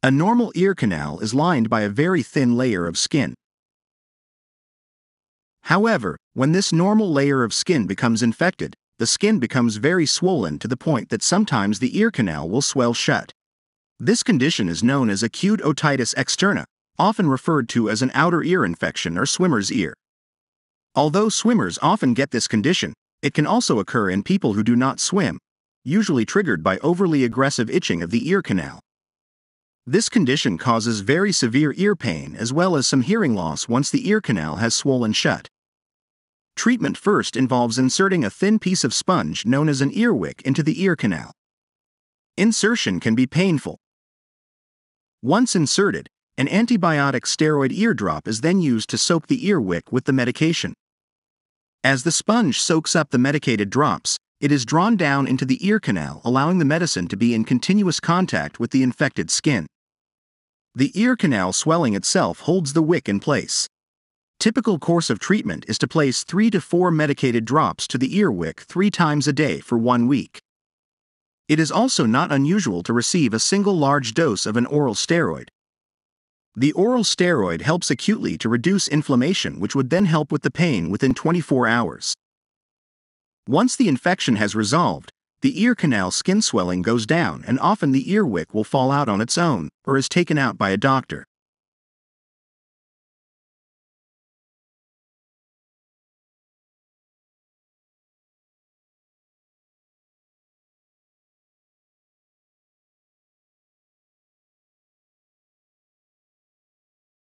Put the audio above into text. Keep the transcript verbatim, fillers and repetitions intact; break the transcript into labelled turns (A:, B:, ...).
A: A normal ear canal is lined by a very thin layer of skin. However, when this normal layer of skin becomes infected, the skin becomes very swollen to the point that sometimes the ear canal will swell shut. This condition is known as acute otitis externa, often referred to as an outer ear infection or swimmer's ear. Although swimmers often get this condition, it can also occur in people who do not swim, usually triggered by overly aggressive itching of the ear canal. This condition causes very severe ear pain as well as some hearing loss once the ear canal has swollen shut. Treatment first involves inserting a thin piece of sponge known as an ear wick into the ear canal. Insertion can be painful. Once inserted, an antibiotic steroid ear drop is then used to soak the ear wick with the medication. As the sponge soaks up the medicated drops, it is drawn down into the ear canal, allowing the medicine to be in continuous contact with the infected skin. The ear canal swelling itself holds the wick in place. Typical course of treatment is to place three to four medicated drops to the ear wick three times a day for one week. It is also not unusual to receive a single large dose of an oral steroid. The oral steroid helps acutely to reduce inflammation, which would then help with the pain within twenty-four hours. Once the infection has resolved, the ear canal skin swelling goes down and often the ear wick will fall out on its own or is taken out by a doctor.